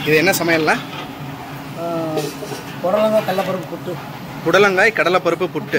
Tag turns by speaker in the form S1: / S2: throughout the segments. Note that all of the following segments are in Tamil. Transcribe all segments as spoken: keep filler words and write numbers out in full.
S1: இது என்ன சமையல்னா?
S2: புடலங்காய் கடலைப்பருப்பு புட்டு.
S1: புடலங்காய் கடலைப்பருப்பு புட்டு.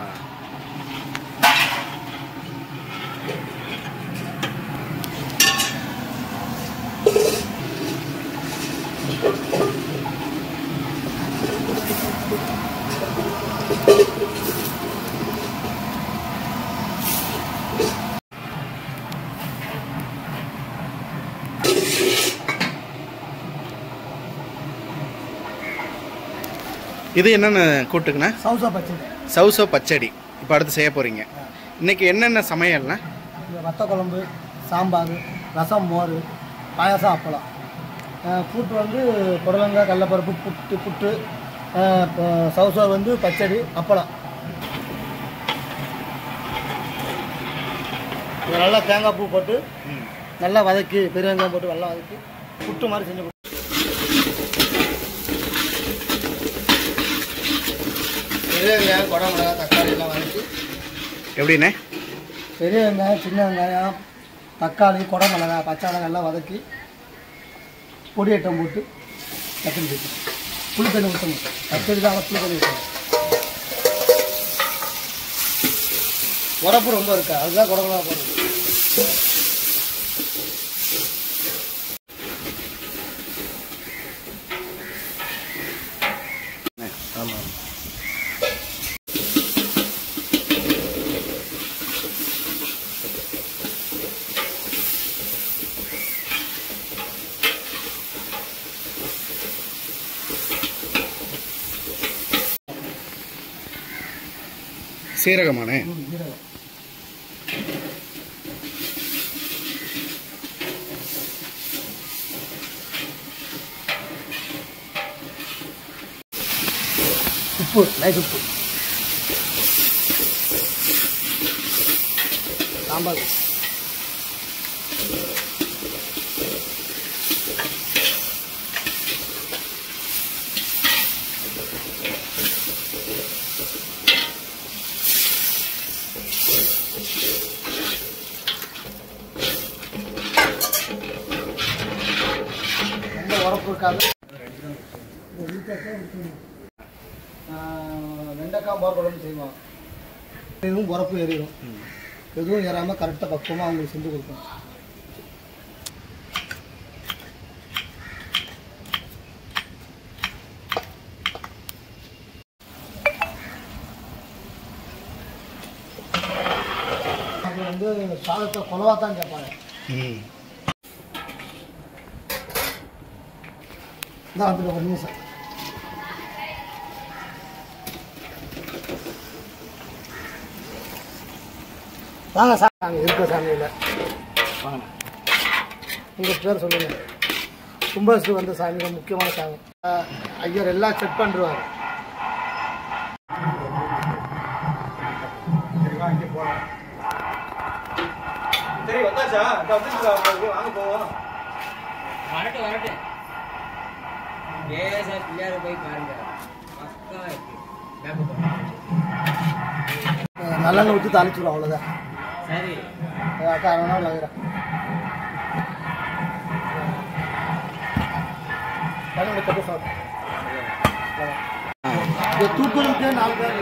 S1: இது என்னென்ன கூட்டுக்குண்ணா?
S2: சவுசோ பச்சடி.
S1: சவுசோ பச்சடி இப்போ அடுத்து செய்ய போகிறீங்க. இன்றைக்கி என்னென்ன சமையல்னா?
S2: வத்த குழம்பு, சாம்பார், ரசம், மோர், பாயாசம், அப்பளம். கூட்டு வந்து புடலங்காய் கடலைப்பருப்பு புட்டு புட்டு சவுசோ வந்து பச்சடி, அப்பளம். நல்லா தேங்காய் பூ போட்டு நல்லா வதக்கி பெரிய வெங்காயம் போட்டு நல்லா வதக்கி புட்டு மாதிரி செஞ்சு. பெரிய வெங்காயம், குடை மிளகாய், தக்காளி எல்லாம் வதக்கி. எப்படிண்ணே? பெரிய வெங்காயம், சின்ன வெங்காயம், தக்காளி, குடை மிளகாய், பச்சை மிளகாய் எல்லாம் வதக்கி பொடி ஐட்டம் போட்டு தக்காளி போட்டு புளி தண்ணி ஊற்றணும். பச்சடி தான் புளி தண்ணி ஊற்றணும். உரப்பு ரொம்ப இருக்கா, அதுதான் குடை மிளகாய் போடணும். ஆமாம்.
S1: சீரகமானே?
S2: உப்பு, லைட் உப்பு. சாம்பார் ரொம்ப உரப்பு இருக்காது. வெண்டைக்காய் மோர் குழம்பு செய்வோம். எதுவும் உரப்பு ஏறிடும், எதுவும் ஏறாமல் கரெக்டாக பக்குவமாக அவங்களுக்கு செஞ்சு கொடுப்போம். அது வந்து சாதத்தை குழவா தான் கேட்பாங்க. இதான் வந்து ஒரு நிமிஷம். வாங்க சார், நாங்கள் இருக்க சாமியில் வாங்க. உங்கள் பேர் சொல்லுங்கள். கும்பாபிஷேகம் வந்த சாமிகள் முக்கியமான சாமி. ஐயர் எல்லாம் செக் பண்ணிடுவார்.
S3: சரி வந்தாச்சா? வாங்க போவோம். வரட்டு வரட்டு. ஏ சார் பிள்ளையார போய் பாருங்க. பக்கா இருக்கு.
S2: நல்லெண்ணெய் ஊற்றி தாளிச்சுடும், அவ்வளோதான்.
S3: சரி
S2: அக்கா அரை நாள் ஆகிறேன். கட்டு சாப்பிட்டு தூக்குறதுக்கே நாலு பேர்.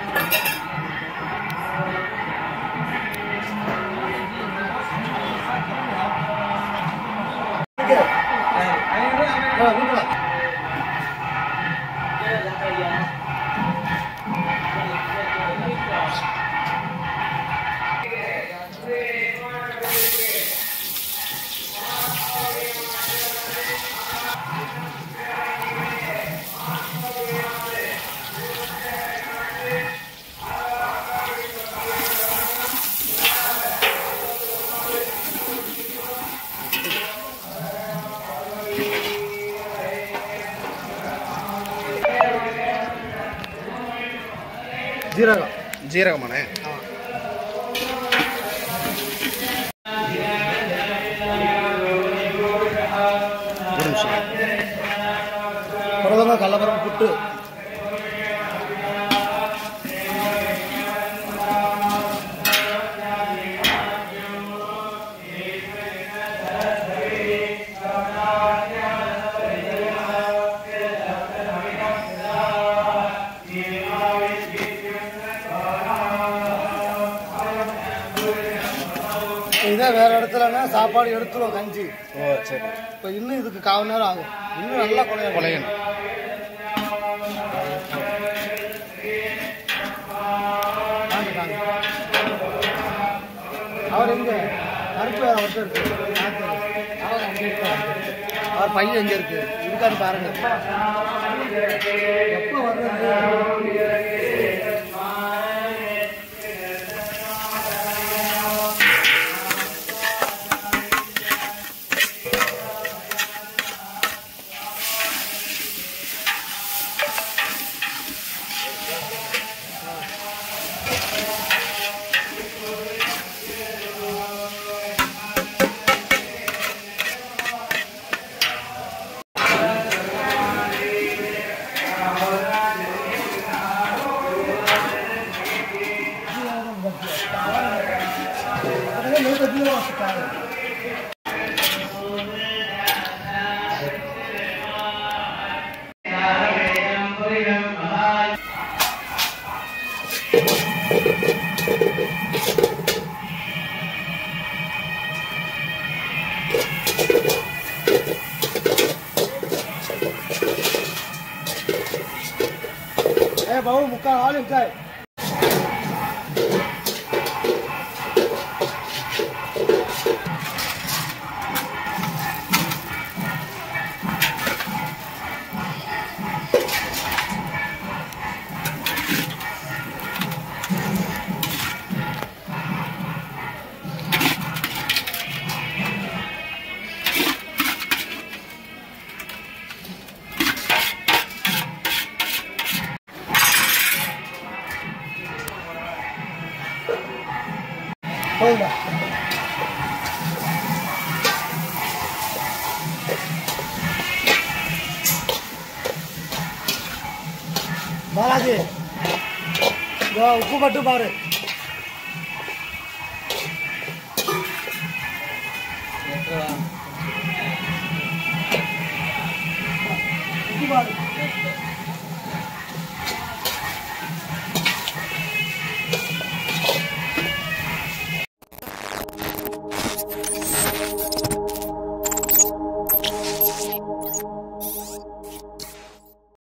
S2: ஜீரகம்.
S1: ஜீரகமானே? ஒரு நிமிஷம்.
S2: புடலங்காய் கடலைப்பருப்பு புட்டு. வேற இடத்துலன்னா சாப்பாடு எடுத்துருவோம் கஞ்சி.
S1: ஓ சரி.
S2: இப்போ இன்னும் இதுக்கு கால் நேரம் ஆகும். இன்னும் நல்லா குழைய
S1: குழையணும்.
S2: அவர் எங்க கருப்பு அவர்கிட்ட இருக்கு. அவர் அங்கே இருக்காரு. அவர் பையன் எங்க இருக்கு இருக்காரு பாருங்க. எப்போ வர்றது? Eh, bau muka alim kai. போயிடா. Balaji உப்பு மட்டும் பாரு. உப்பு பாரு.